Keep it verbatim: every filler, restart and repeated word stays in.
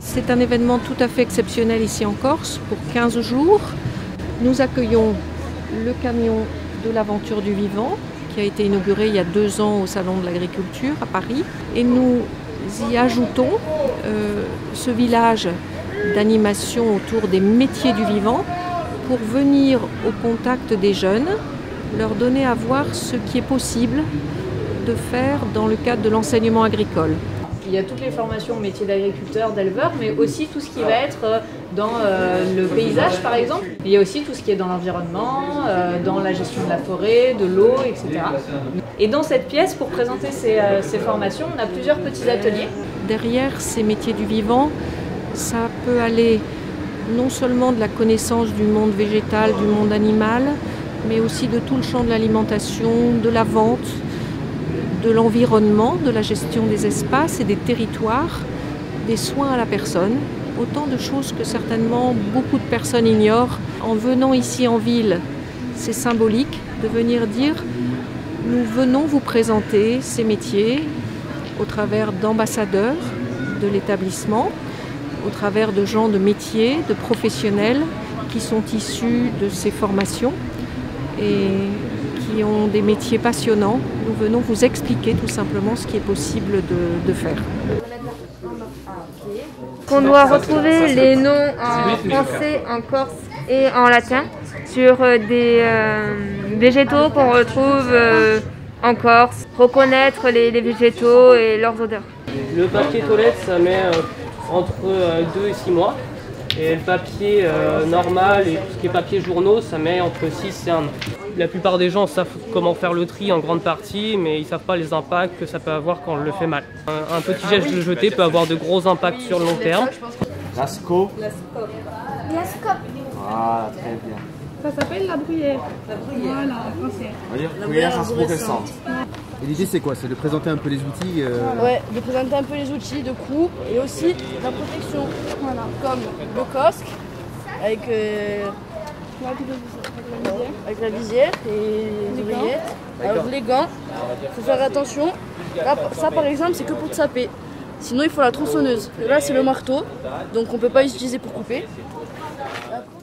C'est un événement tout à fait exceptionnel ici en Corse pour quinze jours. Nous accueillons le camion de l'aventure du vivant qui a été inauguré il y a deux ans au Salon de l'Agriculture à Paris. Et nous y ajoutons euh, ce village d'animation autour des métiers du vivant pour venir au contact des jeunes, leur donner à voir ce qui est possible de faire dans le cadre de l'enseignement agricole. Il y a toutes les formations au métier d'agriculteur, d'éleveur, mais aussi tout ce qui va être dans euh, le paysage par exemple. Il y a aussi tout ce qui est dans l'environnement, euh, dans la gestion de la forêt, de l'eau, et cetera. Et dans cette pièce, pour présenter ces, euh, ces formations, on a plusieurs petits ateliers. Derrière ces métiers du vivant, ça peut aller non seulement de la connaissance du monde végétal, du monde animal, mais aussi de tout le champ de l'alimentation, de la vente, de l'environnement, de la gestion des espaces et des territoires, des soins à la personne. Autant de choses que certainement beaucoup de personnes ignorent. En venant ici en ville, c'est symbolique de venir dire « nous venons vous présenter ces métiers au travers d'ambassadeurs de l'établissement, au travers de gens de métiers, de professionnels qui sont issus de ces formations et qui ont des métiers passionnants. Nous venons vous expliquer tout simplement ce qui est possible de, de faire. » On doit retrouver les noms en français, en corse et en latin sur des euh, végétaux qu'on retrouve euh, en Corse, reconnaître les, les végétaux et leurs odeurs. Le papier toilette, ça met euh, entre euh, deux et six mois. Et le papier euh, normal et tout ce qui est papier journaux, ça met entre six et un an. La plupart des gens savent comment faire le tri en grande partie, mais ils ne savent pas les impacts que ça peut avoir quand on le fait mal. Un, un petit geste de jeter peut avoir de gros impacts sur le long terme. Lasco. Lascope. Voilà, très bien. Ça s'appelle la bruyère. La bruyère. Voilà, en français. On va dire bruyère phosphorescente. Et l'idée c'est quoi? C'est de présenter un peu les outils euh... Ouais, de présenter un peu les outils de coupe et aussi la protection. Voilà, comme le casque avec, euh, avec la visière et les oreillettes. Alors les gants, il faut faire attention. Là, ça par exemple c'est que pour saper. Sinon il faut la tronçonneuse. Et là c'est le marteau, donc on ne peut pas l'utiliser pour couper.